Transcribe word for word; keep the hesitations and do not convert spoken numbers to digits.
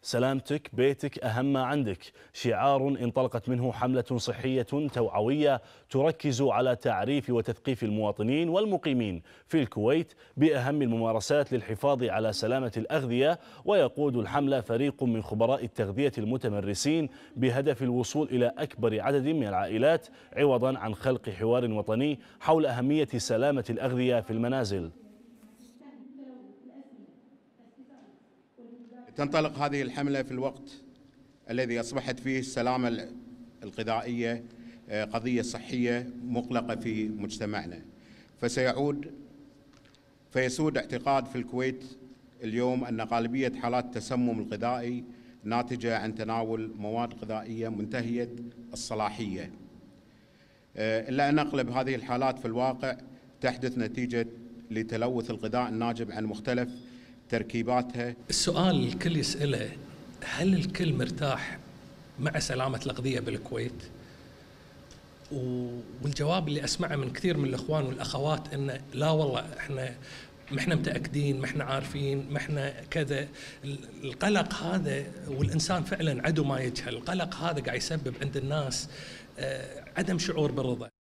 سلامتك بيتك أهم ما عندك، شعار انطلقت منه حملة صحية توعوية تركز على تعريف وتثقيف المواطنين والمقيمين في الكويت بأهم الممارسات للحفاظ على سلامة الأغذية. ويقود الحملة فريق من خبراء التغذية المتمرسين بهدف الوصول إلى أكبر عدد من العائلات، عوضا عن خلق حوار وطني حول أهمية سلامة الأغذية في المنازل. تنطلق هذه الحملة في الوقت الذي أصبحت فيه السلامة الغذائية قضية صحية مقلقة في مجتمعنا، فسيعود فيسود اعتقاد في الكويت اليوم أن غالبية حالات التسمم الغذائي ناتجة عن تناول مواد غذائية منتهية الصلاحية، إلا أن أغلب هذه الحالات في الواقع تحدث نتيجة لتلوث الغذاء الناجم عن مختلف تركيباتها. السؤال الكل يسأله، هل الكل مرتاح مع سلامة الأغذية بالكويت؟ والجواب اللي أسمعه من كثير من الإخوان والأخوات إنه لا والله إحنا ما احنا متأكدين، ما احنا عارفين، ما احنا كذا. القلق هذا، والإنسان فعلا عدو ما يجهل، القلق هذا قاعد يسبب عند الناس عدم شعور بالرضا.